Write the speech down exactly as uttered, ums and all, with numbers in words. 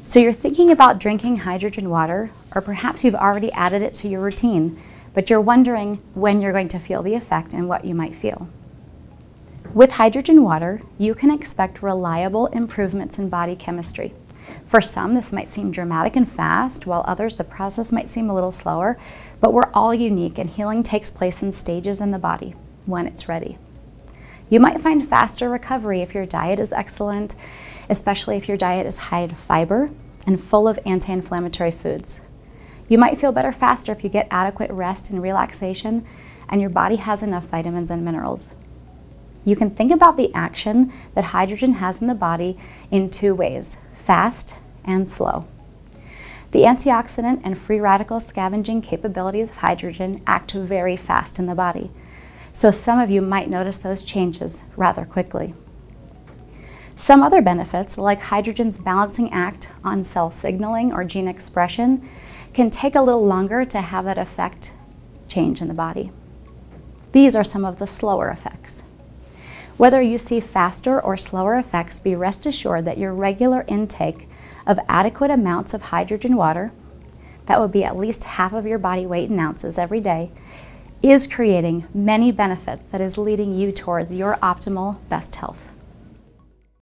So you're thinking about drinking hydrogen water, or perhaps you've already added it to your routine, but you're wondering when you're going to feel the effect and what you might feel. With hydrogen water, you can expect reliable improvements in body chemistry. For some, this might seem dramatic and fast, while others, the process might seem a little slower, but we're all unique and healing takes place in stages in the body when it's ready. You might find faster recovery if your diet is excellent, especially if your diet is high in fiber and full of anti-inflammatory foods. You might feel better faster if you get adequate rest and relaxation and your body has enough vitamins and minerals. You can think about the action that hydrogen has in the body in two ways, fast and slow. The antioxidant and free radical scavenging capabilities of hydrogen act very fast in the body, so some of you might notice those changes rather quickly. Some other benefits, like hydrogen's balancing act on cell signaling or gene expression, can take a little longer to have that effect change in the body. These are some of the slower effects. Whether you see faster or slower effects, be rest assured that your regular intake of adequate amounts of hydrogen water, that would be at least half of your body weight in ounces every day, is creating many benefits that is leading you towards your optimal best health.